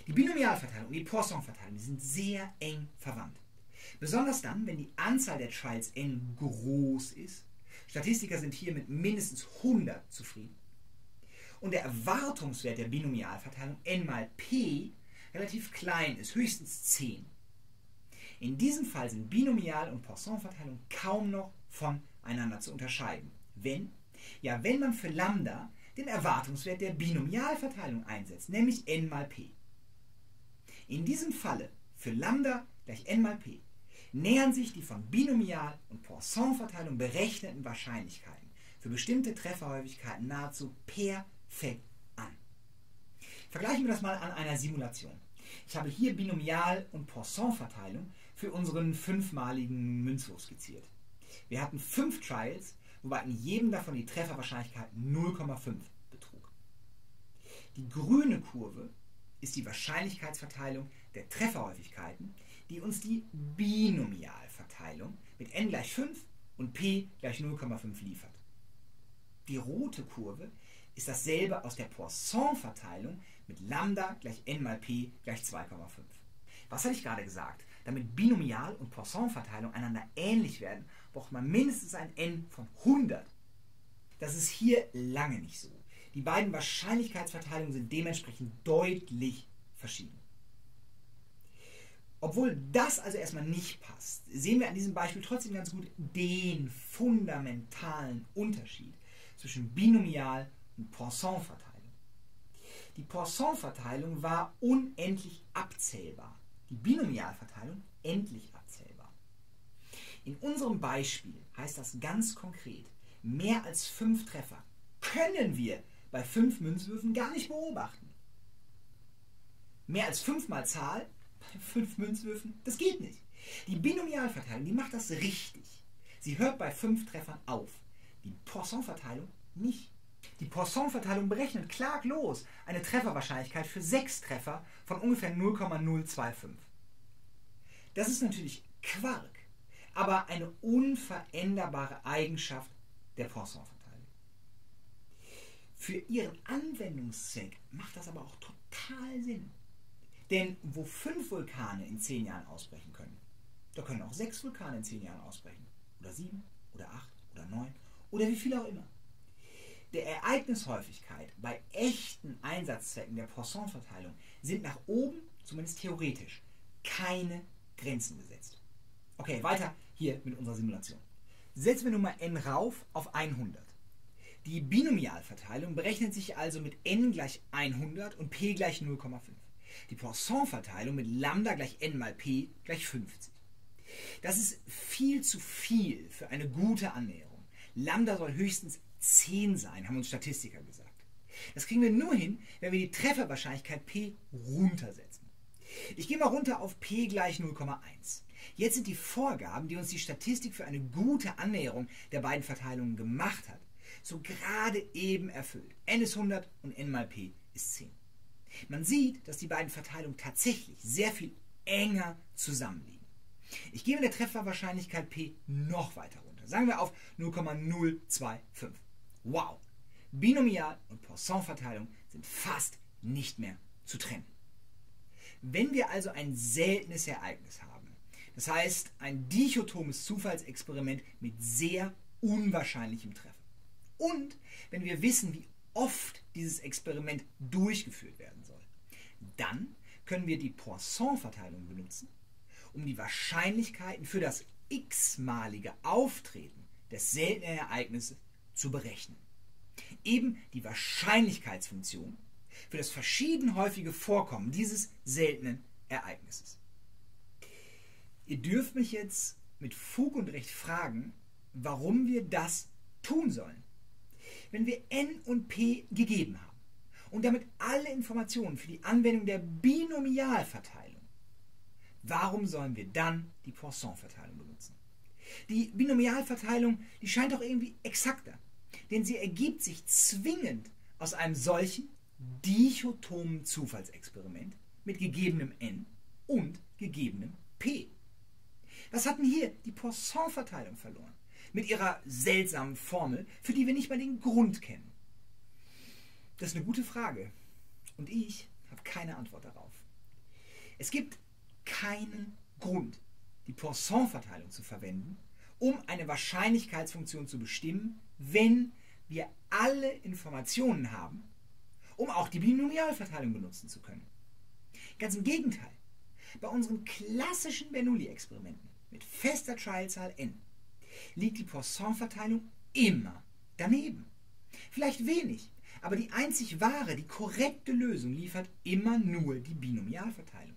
Die Binomialverteilung und die Poisson-Verteilung sind sehr eng verwandt. Besonders dann, wenn die Anzahl der Trials n groß ist. Statistiker sind hier mit mindestens 100 zufrieden. Und der Erwartungswert der Binomialverteilung n mal p relativ klein ist, höchstens 10. In diesem Fall sind Binomial- und Poisson-Verteilung kaum noch voneinander zu unterscheiden. Wenn man für Lambda den Erwartungswert der Binomialverteilung einsetzt, nämlich n mal p. In diesem Falle für Lambda gleich n mal p nähern sich die von Binomial- und Poisson-Verteilung berechneten Wahrscheinlichkeiten für bestimmte Trefferhäufigkeiten nahezu perfekt an. Vergleichen wir das mal an einer Simulation. Ich habe hier Binomial- und Poisson-Verteilung für unseren 5-maligen Münzwurf skizziert. Wir hatten 5 Trials, wobei in jedem davon die Trefferwahrscheinlichkeit 0,5 betrug. Die grüne Kurve ist die Wahrscheinlichkeitsverteilung der Trefferhäufigkeiten, die uns die Binomialverteilung mit n gleich 5 und p gleich 0,5 liefert. Die rote Kurve ist dasselbe aus der Poisson-Verteilung mit Lambda gleich n mal p gleich 2,5. Was hatte ich gerade gesagt? Damit Binomial- und Poisson-Verteilung einander ähnlich werden, braucht man mindestens ein n von 100. Das ist hier lange nicht so. Die beiden Wahrscheinlichkeitsverteilungen sind dementsprechend deutlich verschieden. Obwohl das also erstmal nicht passt, sehen wir an diesem Beispiel trotzdem ganz gut den fundamentalen Unterschied zwischen Binomial- und Poisson-Verteilung. Die Poisson-Verteilung war unendlich abzählbar, die Binomialverteilung endlich abzählbar. In unserem Beispiel heißt das ganz konkret, mehr als 5 Treffer können wir bei 5 Münzwürfen gar nicht beobachten. Mehr als 5 mal Zahl bei 5 Münzwürfen, das geht nicht. Die Binomialverteilung, die macht das richtig. Sie hört bei 5 Treffern auf. Die Poisson-Verteilung nicht. Die Poisson-Verteilung berechnet klaglos eine Trefferwahrscheinlichkeit für 6 Treffer von ungefähr 0,025. Das ist natürlich Quark, aber eine unveränderbare Eigenschaft der Poisson-Verteilung. Für ihren Anwendungszweck macht das aber auch total Sinn. Denn wo 5 Vulkane in 10 Jahren ausbrechen können, da können auch 6 Vulkane in 10 Jahren ausbrechen. Oder 7, oder 8, oder 9, oder wie viel auch immer. Der Ereignishäufigkeit bei echten Einsatzzwecken der Poisson-Verteilung sind nach oben, zumindest theoretisch, keine Grenzen gesetzt. Okay, weiter hier mit unserer Simulation. Setzen wir nun mal n rauf auf 100. Die Binomialverteilung berechnet sich also mit n gleich 100 und p gleich 0,5. Die Poisson-Verteilung mit Lambda gleich n mal p gleich 50. Das ist viel zu viel für eine gute Annäherung. Lambda soll höchstens 10 sein, haben uns Statistiker gesagt. Das kriegen wir nur hin, wenn wir die Trefferwahrscheinlichkeit p runtersetzen. Ich gehe mal runter auf p gleich 0,1. Jetzt sind die Vorgaben, die uns die Statistik für eine gute Annäherung der beiden Verteilungen gemacht hat, so gerade eben erfüllt. N ist 100 und n mal p ist 10. Man sieht, dass die beiden Verteilungen tatsächlich sehr viel enger zusammenliegen. Ich gehe mit der Trefferwahrscheinlichkeit p noch weiter runter. Sagen wir auf 0,025. Wow! Binomial- und Poisson-Verteilung sind fast nicht mehr zu trennen. Wenn wir also ein seltenes Ereignis haben, das heißt ein dichotomes Zufallsexperiment mit sehr unwahrscheinlichem Treffen, und wenn wir wissen, wie oft dieses Experiment durchgeführt werden soll, dann können wir die Poisson-Verteilung benutzen, um die Wahrscheinlichkeiten für das x-malige Auftreten des seltenen Ereignisses zu berechnen. Eben die Wahrscheinlichkeitsfunktion für das verschieden häufige Vorkommen dieses seltenen Ereignisses. Ihr dürft mich jetzt mit Fug und Recht fragen, warum wir das tun sollen. Wenn wir n und p gegeben haben und damit alle Informationen für die Anwendung der Binomialverteilung, warum sollen wir dann die Poisson-Verteilung benutzen? Die Binomialverteilung, die scheint doch irgendwie exakter, denn sie ergibt sich zwingend aus einem solchen dichotomen Zufallsexperiment mit gegebenem n und gegebenem p. Was hatten hier die Poisson-Verteilung verloren? Mit ihrer seltsamen Formel, für die wir nicht mal den Grund kennen? Das ist eine gute Frage und ich habe keine Antwort darauf. Es gibt keinen Grund, die Poisson-Verteilung zu verwenden, um eine Wahrscheinlichkeitsfunktion zu bestimmen, wenn wir alle Informationen haben, um auch die Binomialverteilung benutzen zu können. Ganz im Gegenteil. Bei unseren klassischen Bernoulli-Experimenten mit fester Trialzahl n liegt die Poisson-Verteilung immer daneben. Vielleicht wenig, aber die einzig wahre, die korrekte Lösung liefert immer nur die Binomialverteilung.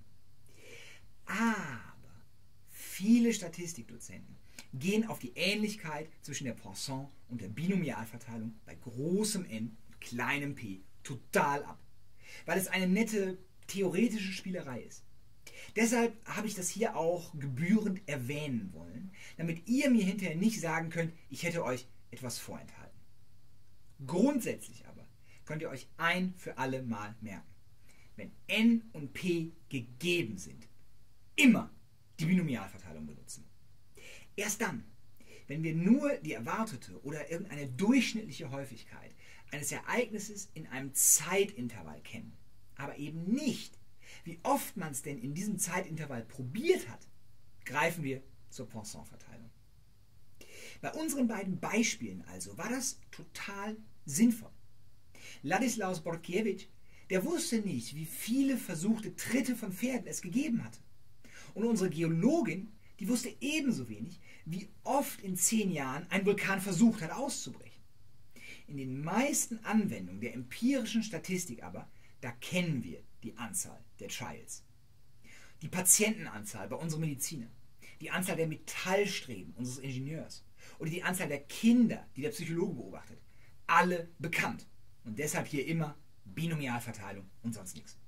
Aber viele Statistikdozenten gehen auf die Ähnlichkeit zwischen der Poisson- und der Binomialverteilung bei großem N und kleinem p total ab, weil es eine nette theoretische Spielerei ist. Deshalb habe ich das hier auch gebührend erwähnen wollen, damit ihr mir hinterher nicht sagen könnt, ich hätte euch etwas vorenthalten. Grundsätzlich aber könnt ihr euch ein für alle Mal merken, wenn n und p gegeben sind, immer die Binomialverteilung benutzen. Erst dann, wenn wir nur die erwartete oder irgendeine durchschnittliche Häufigkeit eines Ereignisses in einem Zeitintervall kennen, aber eben nicht, wie oft man es denn in diesem Zeitintervall probiert hat, greifen wir zur Poisson-Verteilung. Bei unseren beiden Beispielen also war das total sinnvoll. Ladislaus Bortkiewicz, der wusste nicht, wie viele versuchte Tritte von Pferden es gegeben hatte. Und unsere Geologin, die wusste ebenso wenig, wie oft in 10 Jahren ein Vulkan versucht hat auszubrechen. In den meisten Anwendungen der empirischen Statistik aber, da kennen wir die Anzahl der Trials. Die Patientenanzahl bei unserem Mediziner, die Anzahl der Metallstreben unseres Ingenieurs oder die Anzahl der Kinder, die der Psychologe beobachtet, alle bekannt. Und deshalb hier immer Binomialverteilung und sonst nichts.